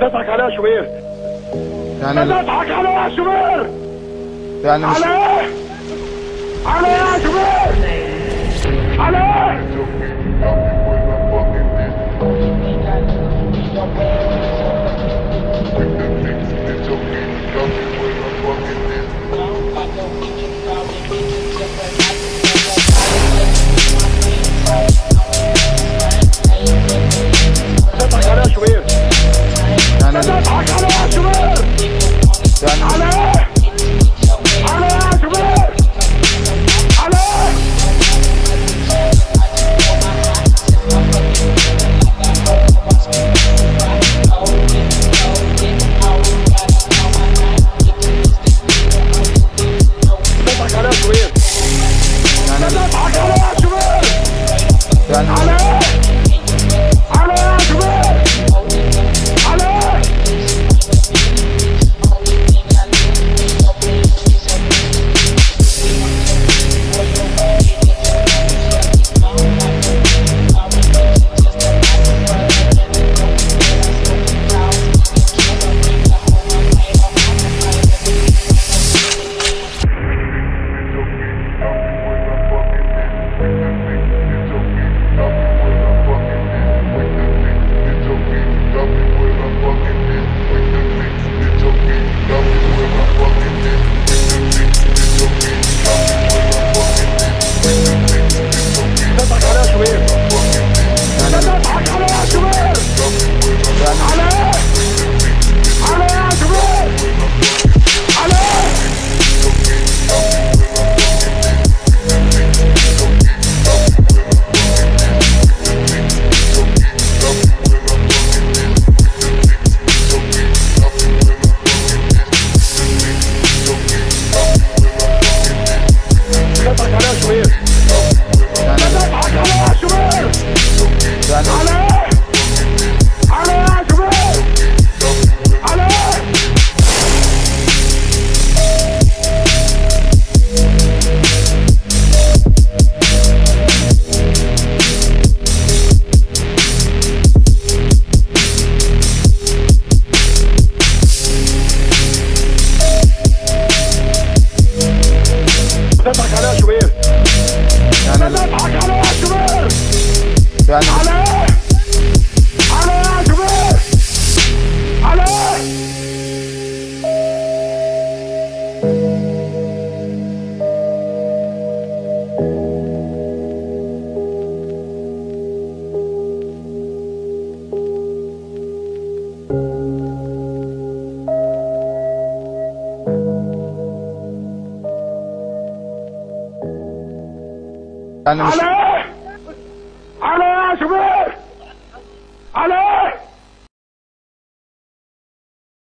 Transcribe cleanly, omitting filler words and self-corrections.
تضحك عليها يا شوبير؟ يعني تضحك عليها يا شوبير؟ يعني مش على ايه؟ على ايه يا شوبير؟ على ايه؟ تضحك عليها يا شوبير؟ يعني تضحك عليها يا شوبير؟ يعني على ايه؟ على ايه يا شوبير؟ على ايه؟ تضحك عليها يا شوبير؟ يعني تضحك عليها يا شوبير؟ يعني على ايه؟ على ايه يا شوبير؟ على ايه؟ تضحك عليها يا شوبير؟ تضحك عليها يا شوبير؟ على ايه؟ على ايه يا شوبير؟ على ايه؟ تضحك عليها يا شوبير؟ تضحك عليها يا شوبير؟ يعني على ايه؟ على ايه يا شوبير؟ على ايه؟ تضحك عليها يا شوبير؟ يعني تضحك عليها يا شوبير؟ يعني على ايه؟ على ايه يا شوبير؟ على ايه؟ يعني مش على ايه؟ على ايه يا شوبير؟